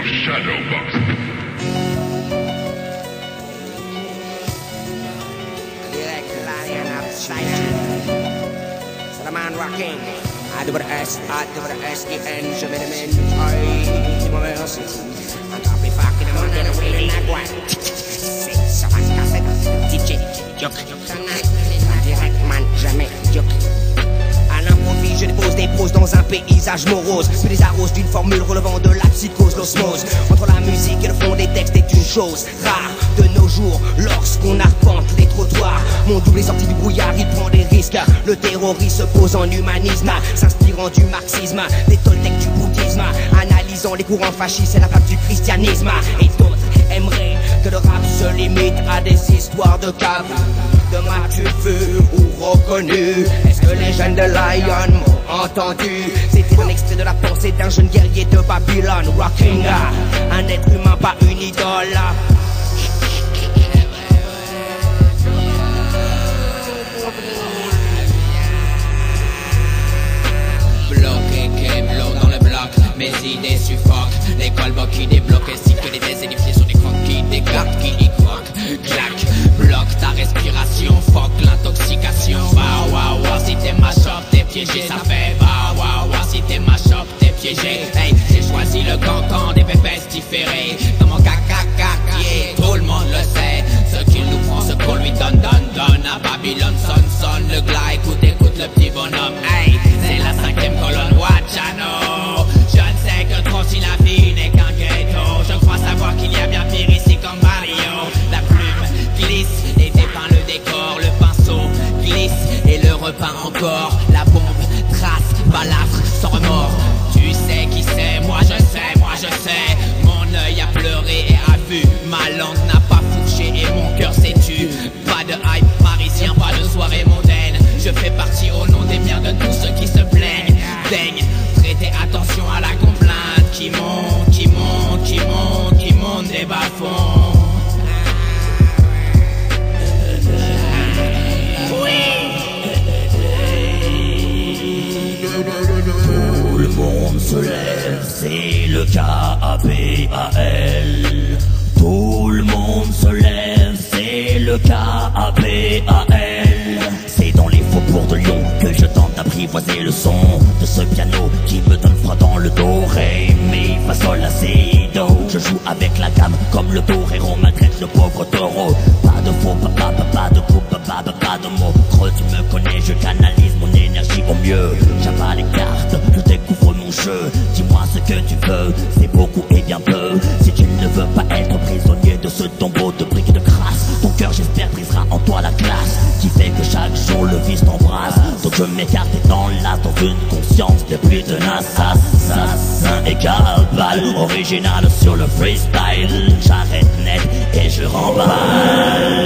your shadow box. C'est la man rocking. I-double-S-E-N, je mets les mains. Aïe, dis-moi merci. Un tapis fucking de monde de Willy Nagua. Ça va se casser. DJ, joke. Direct man, jamais joke. À l'improviste, je dépose des poses dans un paysage morose. Je les arrose d'une formule relevant de la psychose, l'osmose. Entre la musique et le fond des textes est une chose rare de nos jours. Lorsqu'on arpente les trottoirs, mon double est sorti du brouillard, il prend des risques. Le terroriste se pose en humanisme, s'inspirant du marxisme, des toltecs du bouddhisme, analysant les courants fascistes et la vague du christianisme. Et d'autres aimeraient que le rap se limite à des histoires de cave. De m'as-tu vu ou reconnu? Est-ce que les jeunes de Lion m'ont entendu? C'était un extrait de la pensée d'un jeune guerrier de Babylone. Rocking, un être humain, pas une idole. Bloqué, Keblo dans le bloc, mes idées suffoquent. L'école qui débloque ainsi que les désédifiés sur des croquis, des cartes qui y croquent. Clac, bloque ta respiration, fuck l'intoxication. Bah waouh waouh, si t'es ma shop, t'es piégé, ça fait bah waouh waouh, si t'es ma shop, t'es piégé. Hey, j'ai choisi le cancan des pépès différés. Dans mon caca, yeah, tout le monde le sait. Ce qu'il nous prend, ce qu'on lui donne. À Babylone, sonne le glas, écoute le petit bonhomme. Hey, c'est la 5e colonne, Wachano. Je ne sais que trop si la vie n'est qu'un ghetto. Je crois savoir qu'il y a bien pire ici comme Mario. La plume glisse et dépeint le décor. Le pinceau glisse et le repeint encore. La bombe trace, balafre, sans remords. Tu sais qui c'est, moi je sais. Mon œil a pleuré et a vu. Ma langue n'a pas fourché et mon cœur s'est tu. Pas de hype parisien, pas de soirée mondaine. Je fais partie au nom des biens de tous ceux qui se plaignent. Daigne prêter attention à la complainte qui monte des bas-fonds. Tout le monde se lève, c'est le K-A-P-A-L. Tout le monde se lève, c'est le K-A-P-A-L. C'est dans les faubourgs de Lyon que je tente d'apprivoiser le son de ce piano qui me donne froid dans le dos. Ré, mi, fa, sol, la, si, do. Je joue avec la gamme comme le torero maltraite le pauvre taureau. Pas de faux papa, pas de coupe, pas de mots creux. Tu me connais, je canalise mon énergie au mieux. J'avale les cartes, je découvre mon jeu. Dis-moi ce que tu veux, c'est beaucoup et bien peu. Si tu ne veux pas être prisonnier de ce tombeau de briques de crasse, ton cœur j'espère brisera en toi la glace qui fait que chaque jour le vice t'embrasse. Donc je m'écarte et t'enlace dans une conscience de plus tenace. Assassin égale balle, original sur le freestyle. J'arrête net et je remballe.